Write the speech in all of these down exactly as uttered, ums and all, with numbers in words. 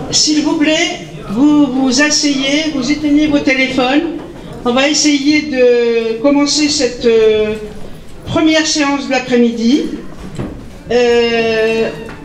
s'il vous plaît, vous vous asseyez, vous éteignez vos téléphones. On va essayer de commencer cette euh, première séance de l'après-midi. Euh,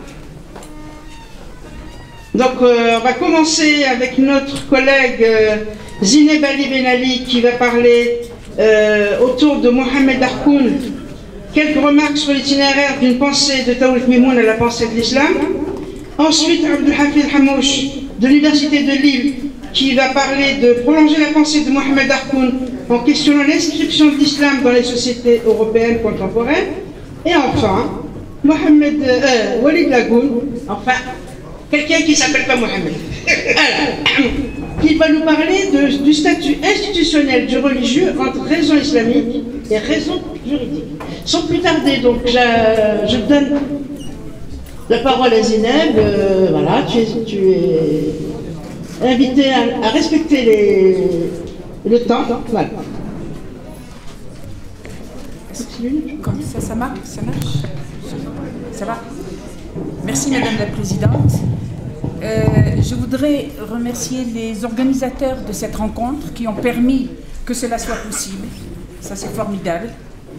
donc, euh, on va commencer avec notre collègue euh, Zineb Ali Ben Ali qui va parler euh, autour de Mohamed Harkoun. Quelques remarques sur l'itinéraire d'une pensée de Taoul Mimoun à la pensée de l'islam. Ensuite, Abdelhafid Hamouch de l'Université de Lille qui va parler de prolonger la pensée de Mohamed Harkoun en questionnant l'inscription de l'islam dans les sociétés européennes contemporaines. Et enfin, Mohamed euh, Walid Lagoun, enfin, quelqu'un qui ne s'appelle pas Mohamed, qui va nous parler de, du statut institutionnel du religieux entre raison islamique et raison juridique. Sans plus tarder, donc, je, je donne la parole à Zineb. Euh, voilà, tu es, tu es invité à, à respecter les, le temps. Voilà. Comme ça, ça marche, ça marche. Ça va. Merci Madame la Présidente. Euh, je voudrais remercier les organisateurs de cette rencontre qui ont permis que cela soit possible. Ça, c'est formidable.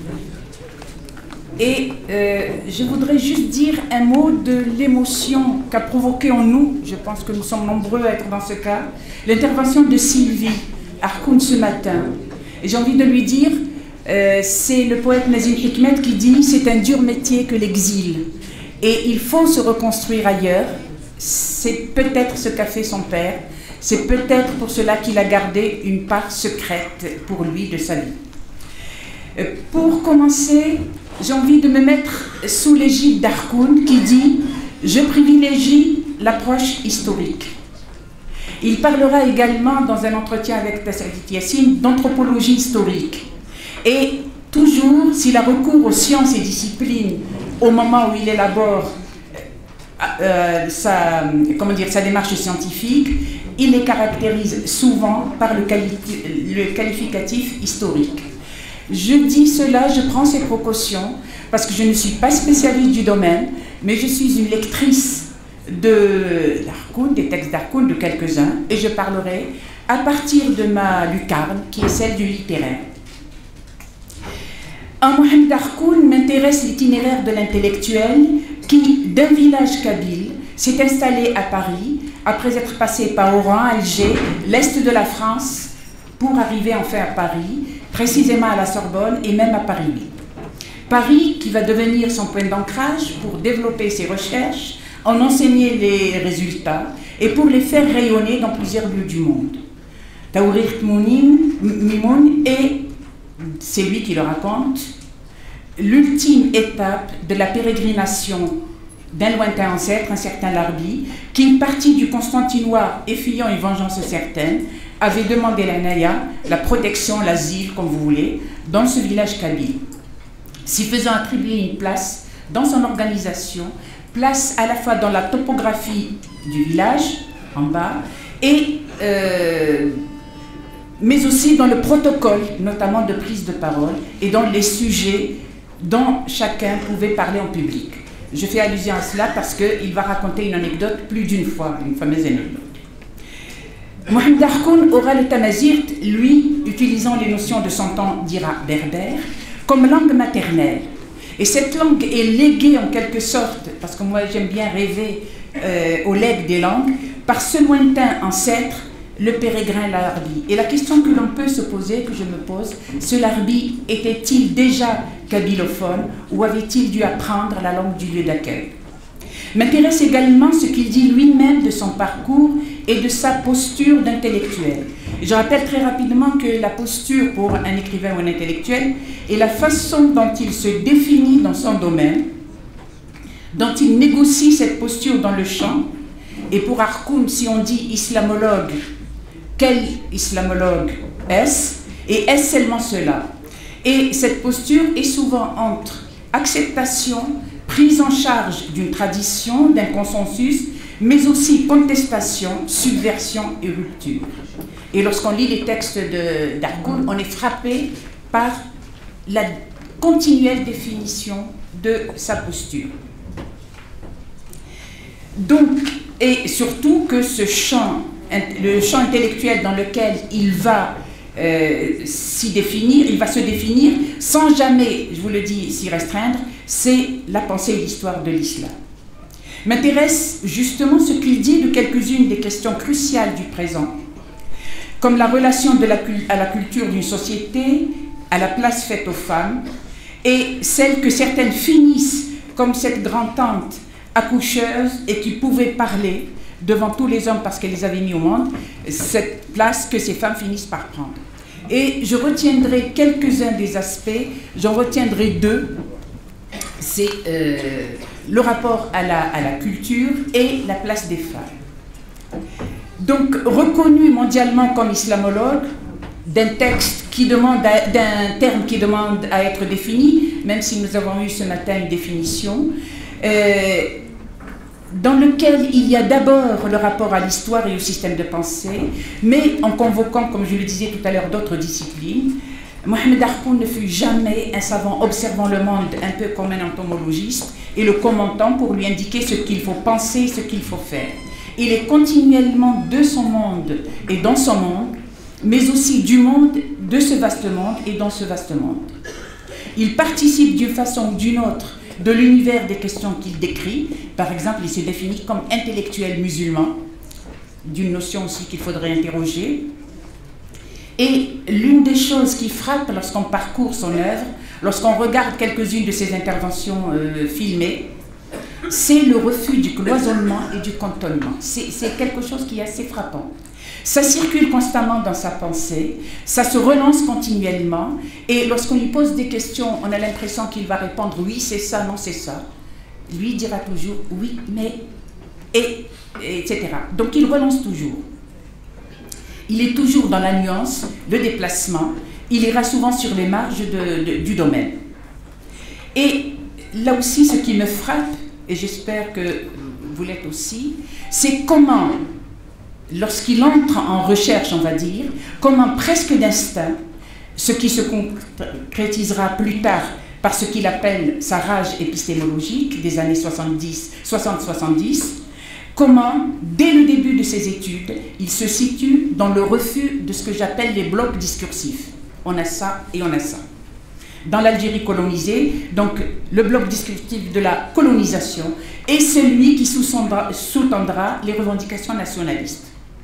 Et euh, je voudrais juste dire un mot de l'émotion qu'a provoqué en nous, je pense que nous sommes nombreux à être dans ce cas, l'intervention de Sylvie Harkoun ce matin. Et j'ai envie de lui dire, euh, c'est le poète Nazim Hikmet qui dit « c'est un dur métier que l'exil ». Et il faut se reconstruire ailleurs. C'est peut-être ce qu'a fait son père. C'est peut-être pour cela qu'il a gardé une part secrète pour lui de sa vie. Euh, pour commencer, j'ai envie de me mettre sous l'égide d'Harkoun qui dit « Je privilégie l'approche historique ». Il parlera également dans un entretien avec Tassadit Yassine d'anthropologie historique. Et toujours, s'il a recours aux sciences et disciplines au moment où il élabore euh, sa, comment dire, sa démarche scientifique, il les caractérise souvent par le, quali le qualificatif historique. Je dis cela, je prends ces précautions parce que je ne suis pas spécialiste du domaine, mais je suis une lectrice de d'Harkoun, des textes d'Harkoun, de quelques-uns, et je parlerai à partir de ma lucarne, qui est celle du littéraire. En Mohamed Harkoun m'intéresse l'itinéraire de l'intellectuel qui, d'un village kabyle, s'est installé à Paris, après être passé par Oran, Alger, l'est de la France, pour arriver enfin à Paris, précisément à la Sorbonne et même à Paris huit. Paris qui va devenir son point d'ancrage pour développer ses recherches, en enseigner les résultats et pour les faire rayonner dans plusieurs lieux du monde. Taoul Mimoun est, c'est lui qui le raconte, l'ultime étape de la pérégrination d'un lointain ancêtre, un certain Larbi, qui, une partie du Constantinois effuyant une vengeance certaine, avait demandé la Naya, la protection, l'asile, comme vous voulez, dans ce village kabyle, s'y faisant attribuer une place dans son organisation, place à la fois dans la topographie du village, en bas, et, euh, mais aussi dans le protocole, notamment de prise de parole, et dans les sujets dont chacun pouvait parler en public. Je fais allusion à cela parce qu'il va raconter une anecdote plus d'une fois, une fameuse anecdote. Mohamed Harkoun aura le tamazight, lui, utilisant les notions de son temps d'Ira berbère, comme langue maternelle. Et cette langue est léguée en quelque sorte, parce que moi j'aime bien rêver euh, au legs des langues, par ce lointain ancêtre, le pérégrin Larbi. Et la question que l'on peut se poser, que je me pose, ce Larbi était-il déjà kabylophone ou avait-il dû apprendre la langue du lieu d'accueil? M'intéresse également ce qu'il dit lui-même de son parcours et de sa posture d'intellectuel. Je rappelle très rapidement que la posture pour un écrivain ou un intellectuel est la façon dont il se définit dans son domaine, dont il négocie cette posture dans le champ. Et pour Harkoun, si on dit islamologue, quel islamologue est-ce? Et est-ce seulement cela? Et cette posture est souvent entre acceptation, prise en charge d'une tradition, d'un consensus, mais aussi contestation, subversion et rupture. Et lorsqu'on lit les textes d'Harkoun, on est frappé par la continuelle définition de sa posture. Donc, et surtout que ce champ, le champ intellectuel dans lequel il va euh, s'y définir, il va se définir sans jamais, je vous le dis, s'y restreindre, c'est la pensée et l'histoire de l'islam. M'intéresse justement ce qu'il dit de quelques-unes des questions cruciales du présent, comme la relation de la, à la culture d'une société, à la place faite aux femmes, et celle que certaines finissent, comme cette grand-tante accoucheuse et qui pouvait parler devant tous les hommes parce qu'elle les avait mis au monde, cette place que ces femmes finissent par prendre. Et je retiendrai quelques-uns des aspects, j'en retiendrai deux, c'est euh, le rapport à la, à la culture et la place des femmes. Donc, reconnu mondialement comme islamologue, d'un texte qui demande, d'un terme qui demande à être défini, même si nous avons eu ce matin une définition, euh, dans lequel il y a d'abord le rapport à l'histoire et au système de pensée, mais en convoquant, comme je le disais tout à l'heure, d'autres disciplines. Mohamed Harpoun ne fut jamais un savant observant le monde un peu comme un entomologiste et le commentant pour lui indiquer ce qu'il faut penser, ce qu'il faut faire. Il est continuellement de son monde et dans son monde, mais aussi du monde, de ce vaste monde et dans ce vaste monde. Il participe d'une façon ou d'une autre de l'univers des questions qu'il décrit. Par exemple, il se définit comme intellectuel musulman, d'une notion aussi qu'il faudrait interroger. Et l'une des choses qui frappe lorsqu'on parcourt son œuvre, lorsqu'on regarde quelques-unes de ses interventions euh, filmées, c'est le refus du cloisonnement et du cantonnement. C'est quelque chose qui est assez frappant. Ça circule constamment dans sa pensée, ça se relance continuellement, et lorsqu'on lui pose des questions, on a l'impression qu'il va répondre « oui, c'est ça, non, c'est ça ». Lui dira toujours « oui, mais… » et, et et cetera. Donc il relance toujours. Il est toujours dans la nuance, le déplacement, il ira souvent sur les marges de, de, du domaine. Et là aussi, ce qui me frappe, et j'espère que vous l'êtes aussi, c'est comment, lorsqu'il entre en recherche, on va dire, comment presque d'instinct, ce qui se concrétisera plus tard par ce qu'il appelle sa rage épistémologique des années soixante-dix, soixante soixante-dix, comment, dès le début de ses études, il se situe dans le refus de ce que j'appelle les blocs discursifs. On a ça et on a ça. Dans l'Algérie colonisée, donc le bloc discursif de la colonisation est celui qui sous-tendra les revendications nationalistes.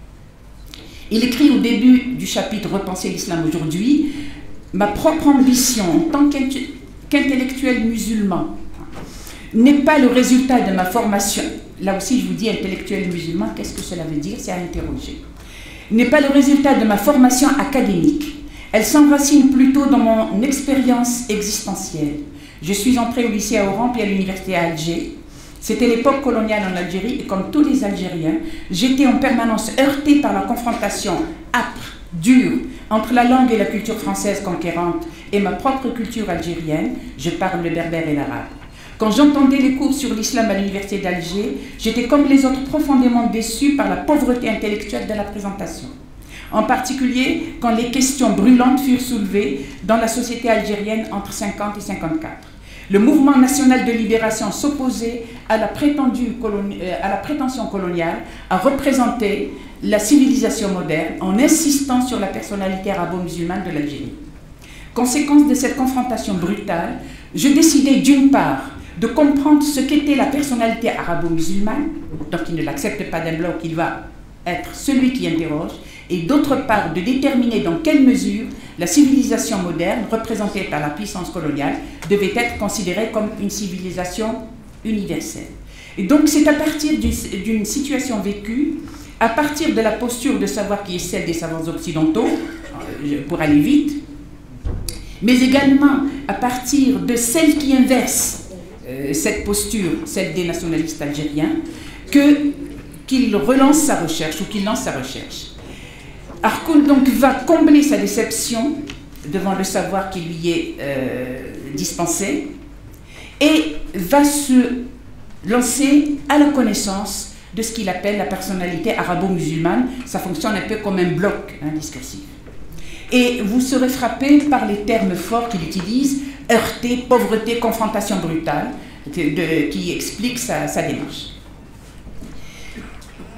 Il écrit au début du chapitre « Repenser l'islam aujourd'hui » « Ma propre ambition en tant qu'intellectuel musulman n'est pas le résultat de ma formation. » Là aussi, je vous dis intellectuel musulman, qu'est-ce que cela veut dire? C'est à interroger. « N'est pas le résultat de ma formation académique. Elle s'enracine plutôt dans mon expérience existentielle. Je suis entré au lycée à Oran puis à l'université à Alger. C'était l'époque coloniale en Algérie et comme tous les Algériens, j'étais en permanence heurté par la confrontation âpre, dure, entre la langue et la culture française conquérante et ma propre culture algérienne. Je parle le berbère et l'arabe. Quand j'entendais les cours sur l'islam à l'université d'Alger, j'étais comme les autres profondément déçu par la pauvreté intellectuelle de la présentation. En particulier quand les questions brûlantes furent soulevées dans la société algérienne entre cinquante et cinquante-quatre. Le mouvement national de libération s'opposait à la prétendue coloni- à la prétention coloniale à représenter la civilisation moderne en insistant sur la personnalité arabo-musulmane de l'Algérie. Conséquence de cette confrontation brutale, je décidai d'une part de comprendre ce qu'était la personnalité arabo-musulmane, donc il ne l'accepte pas d'un bloc, il va être celui qui interroge, et d'autre part de déterminer dans quelle mesure la civilisation moderne, représentée par la puissance coloniale, devait être considérée comme une civilisation universelle. Et donc c'est à partir d'une situation vécue, à partir de la posture de savoir qui est celle des savants occidentaux, pour aller vite, mais également à partir de celle qui inverse euh, cette posture, celle des nationalistes algériens, que, qu'il relance sa recherche ou qu'il lance sa recherche. Harpoun donc va combler sa déception devant le savoir qui lui est euh, dispensé et va se lancer à la connaissance de ce qu'il appelle la personnalité arabo-musulmane. Ça fonctionne un peu comme un bloc hein, discursif. Et vous serez frappé par les termes forts qu'il utilise, heurté, pauvreté, confrontation brutale, de, de, qui explique sa, sa démarche.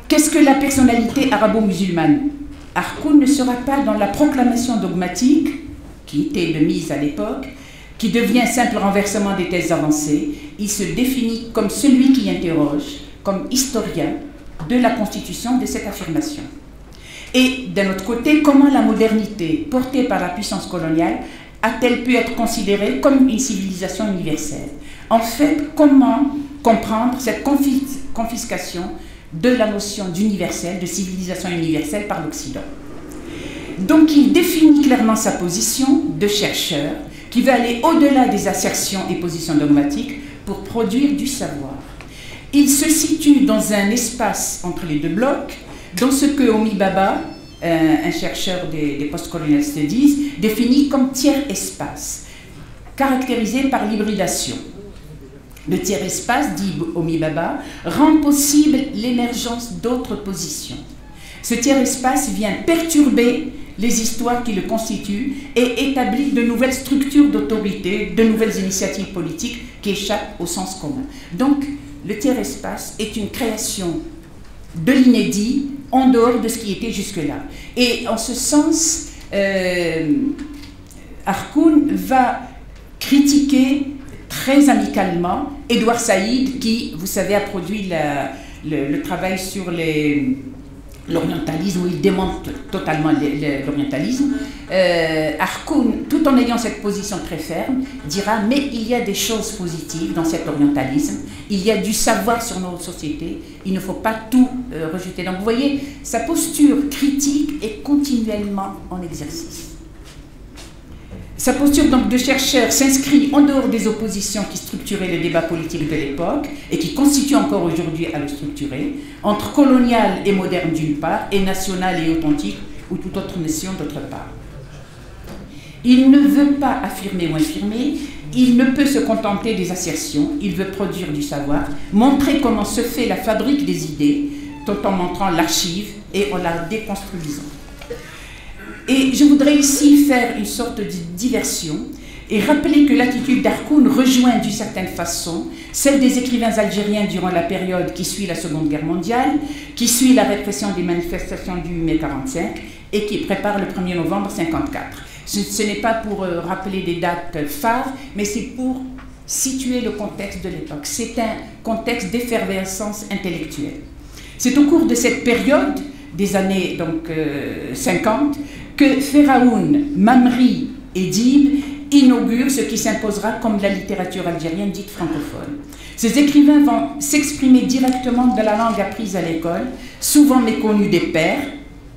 qu'est-ce que la personnalité arabo-musulmane? Harkoun ne sera pas dans la proclamation dogmatique, qui était de mise à l'époque, qui devient simple renversement des thèses avancées. Il se définit comme celui qui interroge, comme historien de la constitution de cette affirmation. Et d'un autre côté, comment la modernité, portée par la puissance coloniale, a-t-elle pu être considérée comme une civilisation universelle? En fait, comment comprendre cette confis confiscation de la notion d'universel, de civilisation universelle par l'Occident? Donc il définit clairement sa position de chercheur qui veut aller au-delà des assertions et positions dogmatiques pour produire du savoir. Il se situe dans un espace entre les deux blocs, dans ce que Homi Bhabha, un chercheur des, des post-colonial studies, définit comme tiers-espace, caractérisé par l'hybridation. Le tiers-espace, dit Homi Bhabha, rend possible l'émergence d'autres positions. Ce tiers-espace vient perturber les histoires qui le constituent et établit de nouvelles structures d'autorité, de nouvelles initiatives politiques qui échappent au sens commun. Donc, le tiers-espace est une création de l'inédit en dehors de ce qui était jusque-là. Et en ce sens, euh, Harkoun va critiquer très amicalement Édouard Saïd, qui, vous savez, a produit la, le, le travail sur l'orientalisme, où il démonte totalement l'orientalisme. Euh, Harkoun, tout en ayant cette position très ferme, dira « mais il y a des choses positives dans cet orientalisme, il y a du savoir sur nos sociétés, il ne faut pas tout euh, rejeter ». Donc vous voyez, sa posture critique est continuellement en exercice. Sa posture donc de chercheur s'inscrit en dehors des oppositions qui structuraient le débat politique de l'époque et qui constituent encore aujourd'hui à le structurer, entre colonial et moderne d'une part, et national et authentique ou toute autre notion d'autre part. Il ne veut pas affirmer ou infirmer, il ne peut se contenter des assertions, il veut produire du savoir, montrer comment se fait la fabrique des idées, tout en montrant l'archive et en la déconstruisant. Et je voudrais ici faire une sorte de diversion et rappeler que l'attitude d'Harkoun rejoint d'une certaine façon celle des écrivains algériens durant la période qui suit la Seconde Guerre mondiale, qui suit la répression des manifestations du mai quarante-cinq et qui prépare le premier novembre cinquante-quatre. Ce, ce n'est pas pour euh, rappeler des dates phares, mais c'est pour situer le contexte de l'époque. C'est un contexte d'effervescence intellectuelle. C'est au cours de cette période, des années donc, euh, cinquante, que Feraoun, Mamri et Dib inaugurent ce qui s'imposera comme la littérature algérienne dite francophone. Ces écrivains vont s'exprimer directement de la langue apprise à l'école, souvent méconnue des pairs,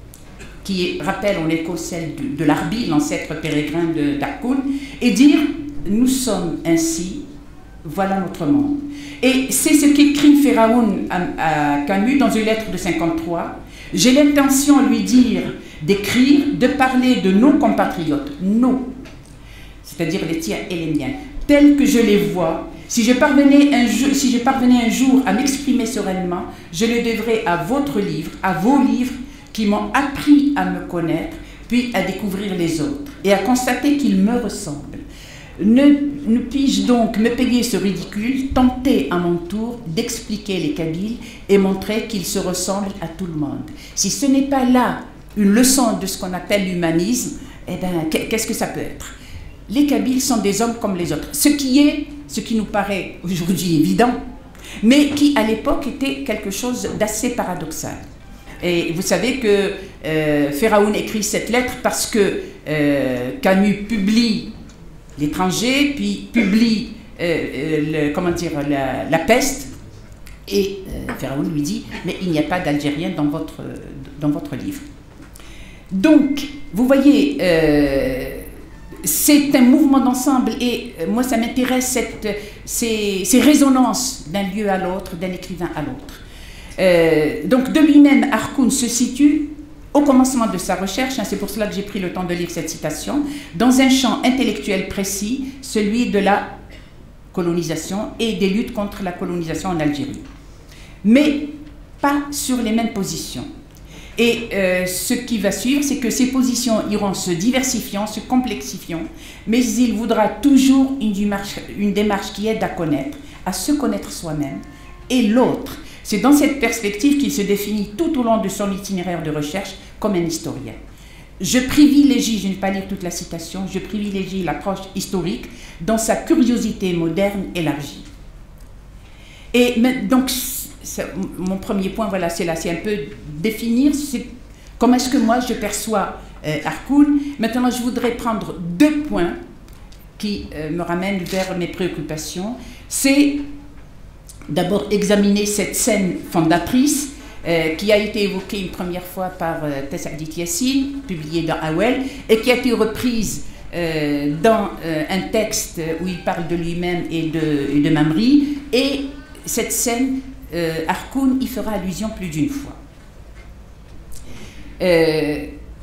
qui rappelle en écho celle de, de l'Arbi, l'ancêtre pérégrin d'Harkoun, et dire « nous sommes ainsi, voilà notre monde ». Et c'est ce qu'écrit Feraoun à, à Camus dans une lettre de cinquante-trois. « J'ai l'intention, lui dire, d'écrire, de parler de nos compatriotes, nos, c'est-à-dire les tiens et les miens, tels que je les vois. Si je parvenais un jour, si je parvenais un jour à m'exprimer sereinement, je le devrais à votre livre, à vos livres, qui m'ont appris à me connaître, puis à découvrir les autres, et à constater qu'ils me ressemblent. Ne, ne puis-je donc me payer ce ridicule, tenter à mon tour d'expliquer les Kabyles et montrer qu'ils se ressemblent à tout le monde. Si ce n'est pas là une leçon de ce qu'on appelle l'humanisme, eh bien, qu'est-ce que ça peut être? Les Kabyles sont des hommes comme les autres, ce qui est, ce qui nous paraît aujourd'hui évident, mais qui à l'époque était quelque chose d'assez paradoxal. Et vous savez que euh, Feraoun écrit cette lettre parce que euh, Camus publie L'étranger, puis publie euh, le, comment dire, la, la peste, et euh, Feraoun lui dit « mais il n'y a pas d'Algérien dans votre, dans votre livre ». Donc, vous voyez, euh, c'est un mouvement d'ensemble, et euh, moi ça m'intéresse ces, ces résonances d'un lieu à l'autre, d'un écrivain à l'autre. Euh, donc de lui-même, Harkoun se situe au commencement de sa recherche, hein, c'est pour cela que j'ai pris le temps de lire cette citation, dans un champ intellectuel précis, celui de la colonisation et des luttes contre la colonisation en Algérie. Mais pas sur les mêmes positions. Et euh, ce qui va suivre, c'est que ces positions iront se diversifiant, se complexifiant, mais il voudra toujours une démarche, une démarche qui aide à connaître, à se connaître soi-même, et l'autre. C'est dans cette perspective qu'il se définit tout au long de son itinéraire de recherche comme un historien. Je privilégie, je ne vais pas lire toute la citation, je privilégie l'approche historique dans sa curiosité moderne élargie. Et donc, mon premier point, voilà, c'est là, c'est un peu définir comment est-ce que moi je perçois euh, Harkoun. Maintenant, je voudrais prendre deux points qui euh, me ramènent vers mes préoccupations. C'est d'abord examiner cette scène fondatrice euh, qui a été évoquée une première fois par euh, Tessaadit Yassine, publiée dans Awel, et qui a été reprise euh, dans euh, un texte où il parle de lui-même et de, et de Mamri. Et cette scène, euh, Harkoun y fera allusion plus d'une fois. Euh,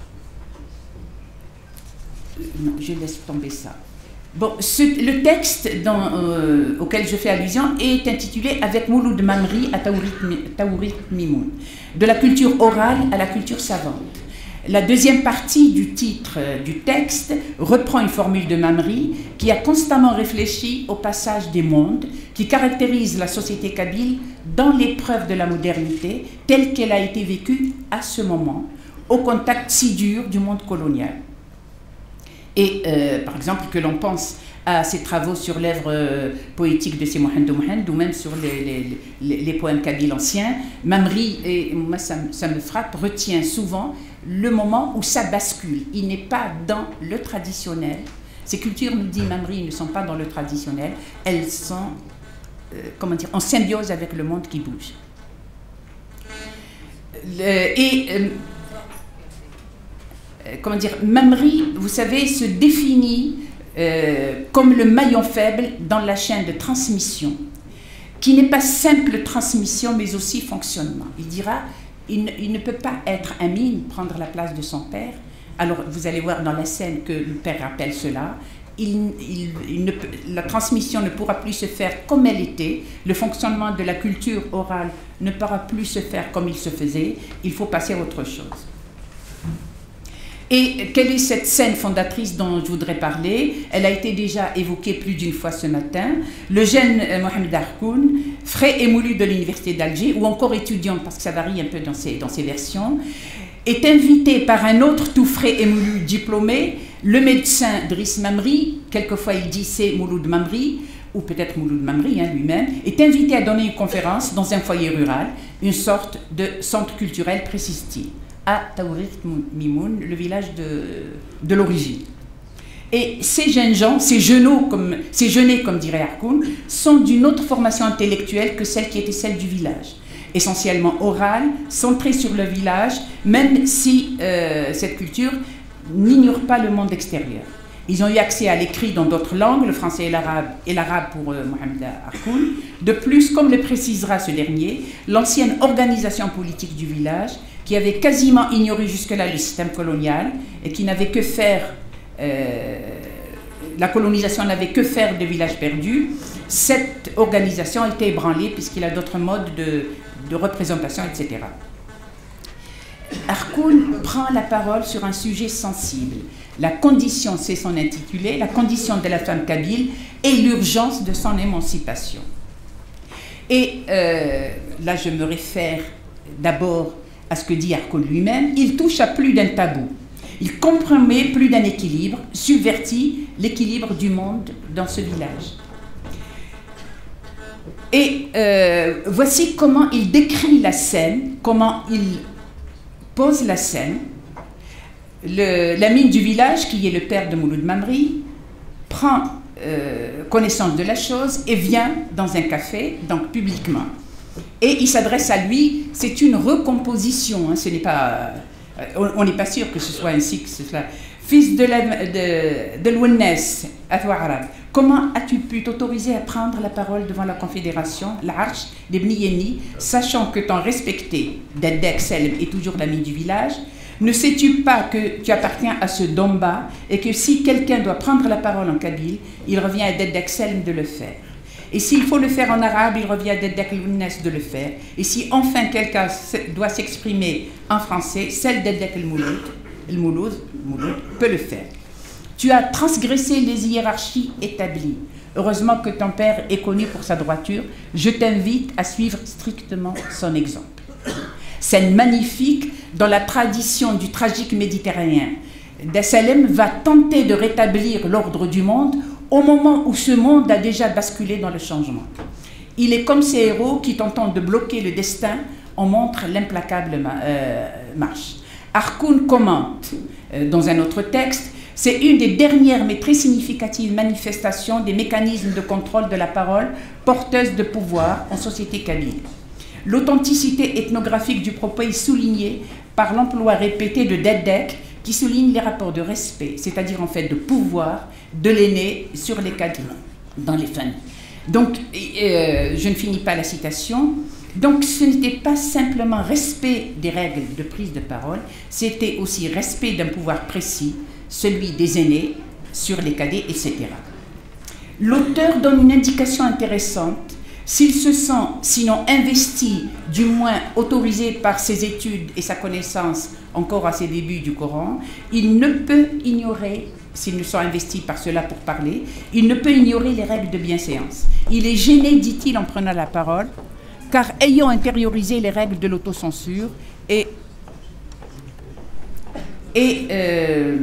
non, je laisse tomber ça. Bon, ce, le texte dans, euh, auquel je fais allusion est intitulé « Avec Mouloud Mamri à Taourit Mimoun, de la culture orale à la culture savante ». La deuxième partie du titre euh, du texte reprend une formule de Mamri qui a constamment réfléchi au passage des mondes qui caractérise la société kabyle dans l'épreuve de la modernité telle qu'elle a été vécue à ce moment, au contact si dur du monde colonial. Et euh, par exemple, que l'on pense à ses travaux sur l'œuvre euh, poétique de Simohamed Mohamed ou même sur les, les, les, les poèmes kabyles anciens, Mamri, et moi ça, ça me frappe, retient souvent le moment où ça bascule. Il n'est pas dans le traditionnel. Ces cultures, nous dit Mamri, ne sont pas dans le traditionnel, elles sont euh, comment dire, en symbiose avec le monde qui bouge. Le, et euh, comment dire, Mamri, vous savez, se définit euh, comme le maillon faible dans la chaîne de transmission, qui n'est pas simple transmission, mais aussi fonctionnement. Il dira, il ne, il ne peut pas être Amin, prendre la place de son père. Alors, vous allez voir dans la scène que le père rappelle cela. Il, il, il ne peut, la transmission ne pourra plus se faire comme elle était. Le fonctionnement de la culture orale ne pourra plus se faire comme il se faisait. Il faut passer à autre chose. Et quelle est cette scène fondatrice dont je voudrais parler? Elle a été déjà évoquée plus d'une fois ce matin. Le jeune Mohamed Harkoun, frais émolu de l'université d'Alger, ou encore étudiant, parce que ça varie un peu dans ces, dans ces versions, est invité par un autre tout frais émolu diplômé, le médecin Driss Mamri, quelquefois il dit c'est Mouloud Mamri, ou peut-être Mouloud Mamri hein, lui-même, est invité à donner une conférence dans un foyer rural, une sorte de centre culturel, précise-t-il, à Taourit Mimoun, le village de, de l'origine. Et ces jeunes gens, ces jeuneaux, comme, ces jeunets, comme dirait Harkoun, sont d'une autre formation intellectuelle que celle qui était celle du village. Essentiellement orale, centrée sur le village, même si euh, cette culture n'ignore pas le monde extérieur. Ils ont eu accès à l'écrit dans d'autres langues, le français et l'arabe, et l'arabe pour euh, Mohamed Harkoun. De plus, comme le précisera ce dernier, l'ancienne organisation politique du village, qui avait quasiment ignoré jusque-là le système colonial et qui n'avait que faire, euh, la colonisation n'avait que faire de villages perdus, cette organisation a été ébranlée puisqu'il a d'autres modes de, de représentation, et cetera. Harkoun prend la parole sur un sujet sensible. La condition, c'est son intitulé, la condition de la femme kabyle et l'urgence de son émancipation. Et euh, là, je me réfère d'abord à ce que dit Harkoun lui-même. Il touche à plus d'un tabou. Il compromet plus d'un équilibre, subvertit l'équilibre du monde dans ce village. Et euh, voici comment il décrit la scène, comment il pose la scène. L'ami du village, qui est le père de Mouloud Mamri, prend euh, connaissance de la chose et vient dans un café, donc publiquement. Et il s'adresse à lui, c'est une recomposition, hein, ce n'est pas, euh, on n'est pas sûr que ce soit ainsi que ce soit. Fils de l'Ouennes, Arabe, comment as-tu pu t'autoriser à prendre la parole devant la Confédération, l'Arche des Bniyeni, sachant que ton respecté, Dedek Selm, est toujours l'ami du village? Ne sais-tu pas que tu appartiens à ce Domba et que si quelqu'un doit prendre la parole en kabyle, il revient à Dedek Selm de le faire? Et s'il faut le faire en arabe, il revient à Dedek l'Ouennes de le faire. Et si enfin quelqu'un doit s'exprimer en français, celle Dedek el-Mouloud, le Mouloud peut le faire. Tu as transgressé les hiérarchies établies. Heureusement que ton père est connu pour sa droiture. Je t'invite à suivre strictement son exemple. Scène magnifique dans la tradition du tragique méditerranéen. Dessalem va tenter de rétablir l'ordre du monde au moment où ce monde a déjà basculé dans le changement. Il est comme ces héros qui, tentant de bloquer le destin, en montrent l'implacable euh, marche. Harkoun commente euh, dans un autre texte: c'est une des dernières mais très significatives manifestations des mécanismes de contrôle de la parole porteuse de pouvoir en société kabyle. L'authenticité ethnographique du propos est soulignée par l'emploi répété de Dedek, qui souligne les rapports de respect, c'est-à-dire en fait de pouvoir de l'aîné sur les cadres dans les familles. Donc, euh, je ne finis pas la citation. Donc, ce n'était pas simplement respect des règles de prise de parole, c'était aussi respect d'un pouvoir précis, celui des aînés sur les cadets, et cetera. L'auteur donne une indication intéressante. S'il se sent, sinon investi, du moins autorisé par ses études et sa connaissance encore à ses débuts du Coran, il ne peut ignorer, s'il ne sont investis par cela pour parler, il ne peut ignorer les règles de bienséance. Il est gêné, dit-il en prenant la parole, car ayant intériorisé les règles de l'autocensure et, et, euh,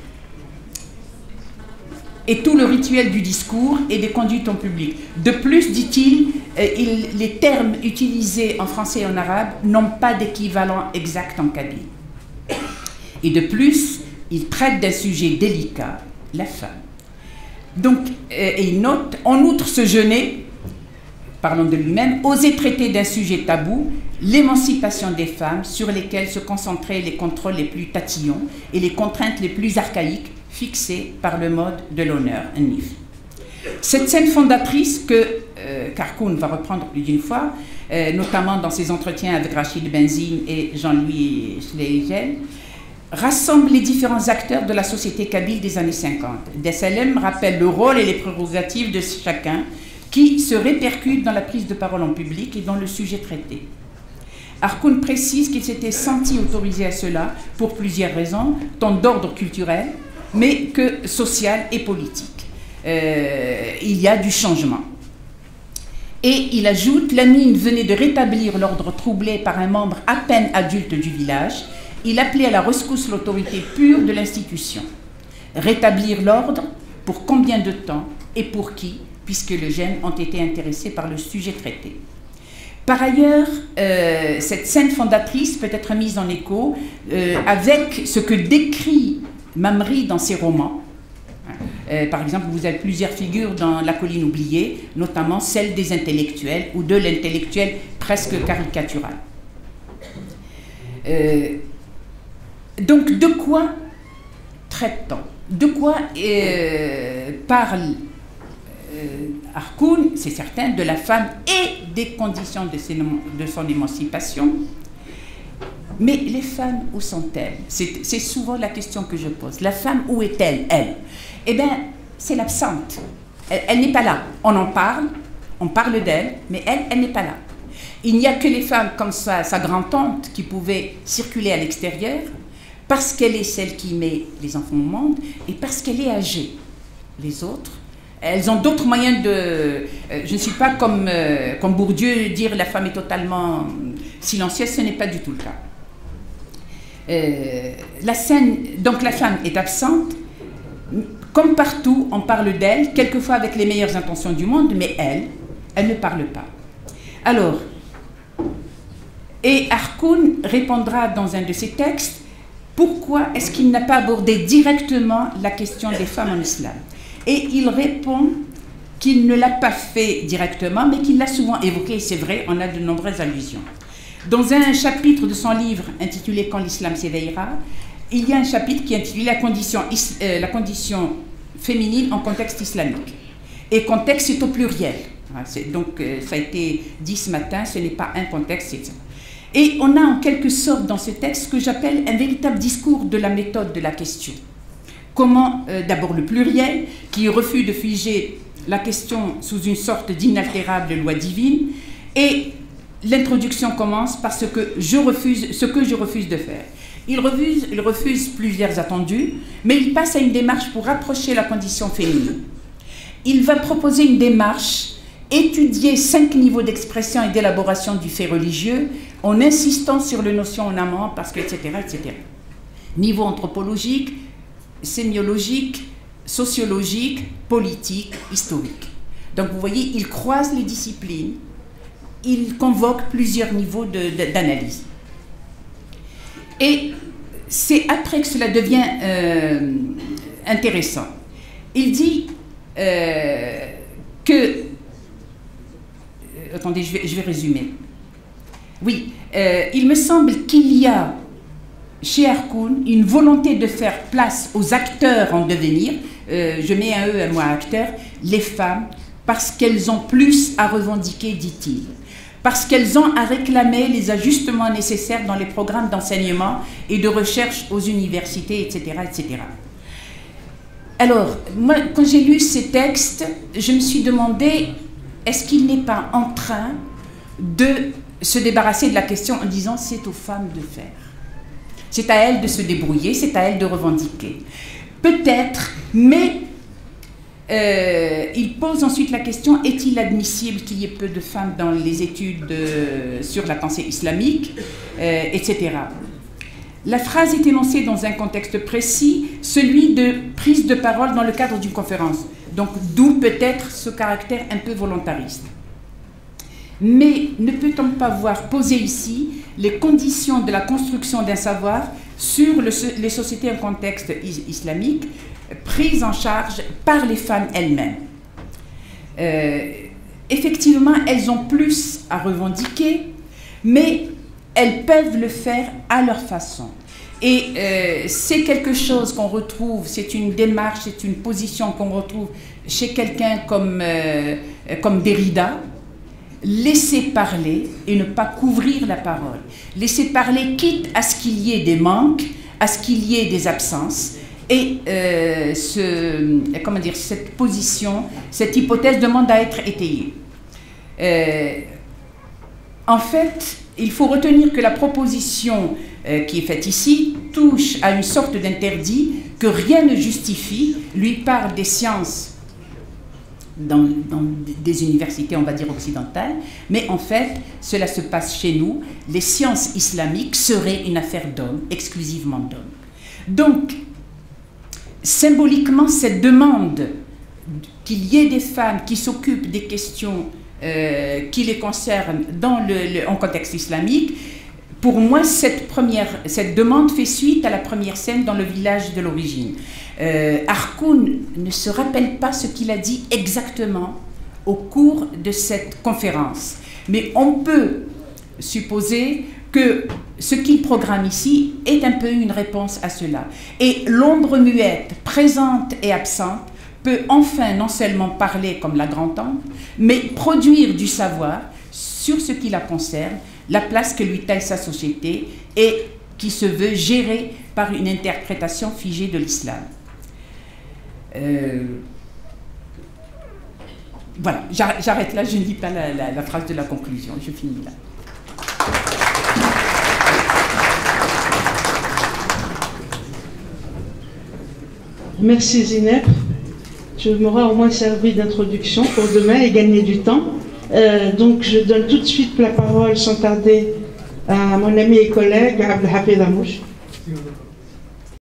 et tout le rituel du discours et des conduites en public. De plus, dit-il, euh, il, les termes utilisés en français et en arabe n'ont pas d'équivalent exact en kabyle. Et de plus, il traite d'un sujet délicat, la femme. Donc, euh, et il note, en outre ce jeûner, parlons de lui-même, oser traiter d'un sujet tabou, l'émancipation des femmes sur lesquelles se concentraient les contrôles les plus tatillons et les contraintes les plus archaïques fixées par le mode de l'honneur, un N I F. Cette scène fondatrice que euh, Harkoun va reprendre plus d'une fois, euh, notamment dans ses entretiens avec Rachid Benzine et Jean-Louis Schleigel, rassemble les différents acteurs de la société kabyle des années cinquante. Dessalem rappelle le rôle et les prérogatives de chacun qui se répercutent dans la prise de parole en public et dans le sujet traité. Harkoun précise qu'il s'était senti autorisé à cela pour plusieurs raisons, tant d'ordre culturel, mais que social et politique. Euh, il y a du changement. Et il ajoute, la mine venait de rétablir l'ordre troublé par un membre à peine adulte du village. Il appelait à la rescousse l'autorité pure de l'institution. Rétablir l'ordre, pour combien de temps et pour qui, puisque les jeunes ont été intéressés par le sujet traité. Par ailleurs, euh, cette scène fondatrice peut être mise en écho euh, avec ce que décrit Mamri dans ses romans. Euh, par exemple, vous avez plusieurs figures dans La colline oubliée, notamment celle des intellectuels ou de l'intellectuel presque caricatural. Euh, donc, de quoi traite-t-on? De quoi euh, parle euh, Harkoun? C'est certain, de la femme et des conditions de, ses, de son émancipation. Mais les femmes, où sont-elles? C'est souvent la question que je pose. La femme, où est-elle, elle? Eh bien, c'est l'absente. Elle, elle n'est pas là. On en parle, on parle d'elle, mais elle, elle n'est pas là. Il n'y a que les femmes comme sa, sa grand-tante qui pouvaient circuler à l'extérieur, parce qu'elle est celle qui met les enfants au monde et parce qu'elle est âgée. Les autres, elles ont d'autres moyens de... Euh, je ne suis pas comme, euh, comme Bourdieu, dire la femme est totalement silencieuse, ce n'est pas du tout le cas. Euh, la scène, donc la femme est absente, comme partout, on parle d'elle, quelquefois avec les meilleures intentions du monde, mais elle, elle ne parle pas. Alors, et Harkoun répondra dans un de ses textes, pourquoi est-ce qu'il n'a pas abordé directement la question des femmes en islam? Et il répond qu'il ne l'a pas fait directement, mais qu'il l'a souvent évoqué, c'est vrai, on a de nombreuses allusions. Dans un chapitre de son livre intitulé « Quand l'islam s'éveillera », il y a un chapitre qui est intitulé la condition, euh, la condition féminine en contexte islamique. Et contexte, c'est au pluriel. Donc, euh, ça a été dit ce matin, ce n'est pas un contexte, c'est ça. Et on a en quelque sorte dans ce texte ce que j'appelle un véritable discours de la méthode de la question. Comment, euh, d'abord le pluriel, qui refuse de figer la question sous une sorte d'inaltérable loi divine, et l'introduction commence par ce que je refuse, ce que je refuse de faire. Il refuse, il refuse plusieurs attendus, mais il passe à une démarche pour rapprocher la condition féminine. Il va proposer une démarche, étudier cinq niveaux d'expression et d'élaboration du fait religieux, en insistant sur les notions en amont, parce que, et cetera, et cetera. Niveau anthropologique, sémiologique, sociologique, politique, historique. Donc vous voyez, il croise les disciplines, il convoque plusieurs niveaux d'analyse. Et c'est après que cela devient euh, intéressant. Il dit euh, que... Euh, attendez, je vais, je vais résumer. Oui, euh, il me semble qu'il y a chez Harkoun une volonté de faire place aux acteurs en devenir, euh, je mets un E à moi acteur, les femmes, parce qu'elles ont plus à revendiquer, dit-il, parce qu'elles ont à réclamer les ajustements nécessaires dans les programmes d'enseignement et de recherche aux universités, et cetera, et cetera. Alors, moi, quand j'ai lu ces textes, je me suis demandé, est-ce qu'il n'est pas en train de se débarrasser de la question en disant c'est aux femmes de faire. C'est à elles de se débrouiller, c'est à elles de revendiquer. Peut-être, mais euh, il pose ensuite la question, est-il admissible qu'il y ait peu de femmes dans les études euh, sur la pensée islamique, euh, et cetera. La phrase est énoncée dans un contexte précis, celui de prise de parole dans le cadre d'une conférence. Donc d'où peut-être ce caractère un peu volontariste. Mais ne peut-on pas voir poser ici les conditions de la construction d'un savoir sur le, les sociétés en contexte is, islamique prises en charge par les femmes elles-mêmes? euh, Effectivement, elles ont plus à revendiquer, mais elles peuvent le faire à leur façon. Et euh, c'est quelque chose qu'on retrouve, c'est une démarche, c'est une position qu'on retrouve chez quelqu'un comme, euh, comme Derrida. Laisser parler et ne pas couvrir la parole. Laisser parler quitte à ce qu'il y ait des manques, à ce qu'il y ait des absences. Et euh, ce, comment dire, cette position, cette hypothèse demande à être étayée. Euh, en fait, il faut retenir que la proposition euh, qui est faite ici touche à une sorte d'interdit que rien ne justifie, lui parle des sciences Dans, dans des universités, on va dire, occidentales, mais en fait, cela se passe chez nous. Les sciences islamiques seraient une affaire d'hommes, exclusivement d'hommes. Donc, symboliquement, cette demande qu'il y ait des femmes qui s'occupent des questions euh, qui les concernent dans le, le, en contexte islamique, pour moi, cette, première, cette demande fait suite à la première scène dans le village de l'origine. Euh, Harkoun ne se rappelle pas ce qu'il a dit exactement au cours de cette conférence, mais on peut supposer que ce qu'il programme ici est un peu une réponse à cela. Et l'ombre muette, présente et absente, peut enfin non seulement parler comme la grand-tante, mais produire du savoir sur ce qui la concerne, la place que lui taille sa société et qui se veut gérée par une interprétation figée de l'islam. Euh, voilà, j'arrête là, je ne lis pas la, la, la phrase de la conclusion, je finis là. Merci Zineb. Je m'aurai au moins servi d'introduction pour demain et gagner du temps. Euh, donc je donne tout de suite la parole sans tarder à mon ami et collègue Abdelhafid Amouche.